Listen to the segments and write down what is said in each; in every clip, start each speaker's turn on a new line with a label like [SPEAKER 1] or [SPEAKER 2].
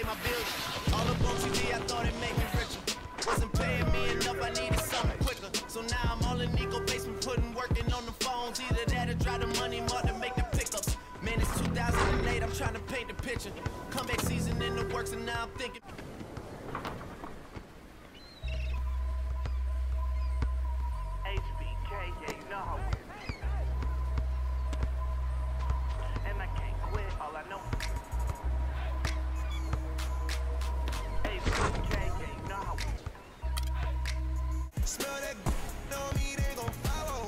[SPEAKER 1] my bills. All up on TV, I thought it made me richer. Wasn't paying me enough, I needed something quicker. So now I'm all in Nico basement, working on the phones. Either that or drive the money mark to make the pickups. Man, it's 2008, I'm trying to paint the picture. Comeback season in the works, and now I'm thinking.
[SPEAKER 2] HBK, yeah, you know how. And I can't quit, all I know. HBK, yeah, you know how.
[SPEAKER 3] Smell that on me, they gon' follow.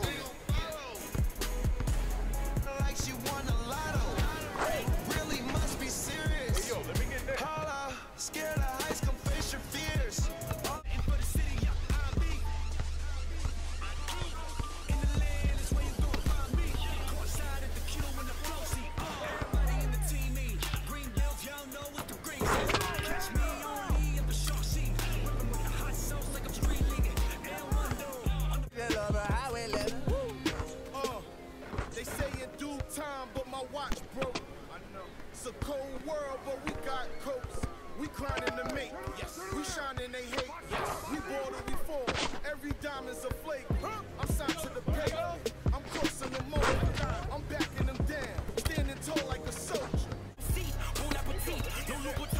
[SPEAKER 3] Like she won a lotto. Really must be serious.
[SPEAKER 4] Hey, yo, let me get that.
[SPEAKER 3] Holla, scared of heights, come face your fears.
[SPEAKER 1] And for the city, I'll be. In the land is where you gon' find me. Courtside at the Q in the flow seat. Everybody in the team, me. Green belts, y'all know what the green is. Catch me on me in the short seat. Whipping with the hot sauce like I'm street leaguing. L1
[SPEAKER 4] They say in due time, but my watch broke. I know. It's a cold world, but we got coats. We grinding to make. Yes. We shining, they hate. Yes. We bought or we fall. Every diamond's a flake. I'm signed to the paper. I'm crossing the moment. I'm backing them down. Standing tall like a soldier.
[SPEAKER 1] Bon appetit, no